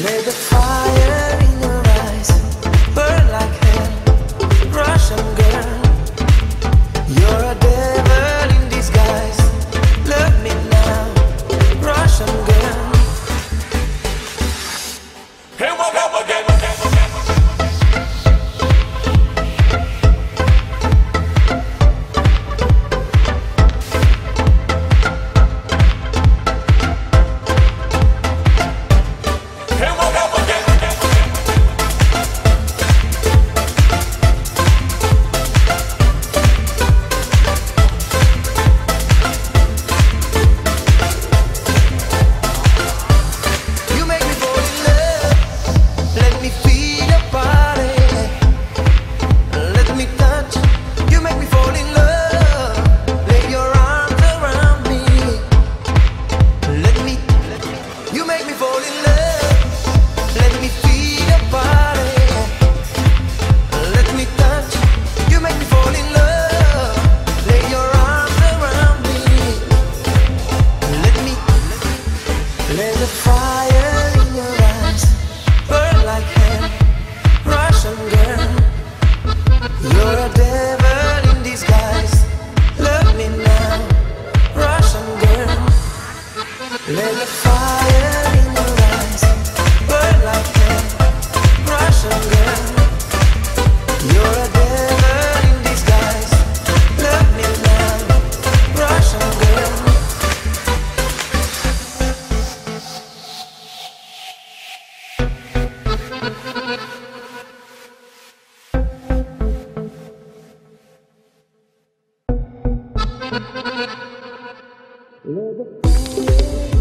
Let the fire in your eyes burn like hell, Russian girl. You're a devil in disguise. Love me now, Russian girl. Here we go again. Let the fire in your eyes burn like hell, Russian girl. You're a devil in disguise. Love me now, Russian girl. Let the fire in your eyes burn like hell, Russian girl. You're a devil in disguise. Love me now, Russian girl. Let the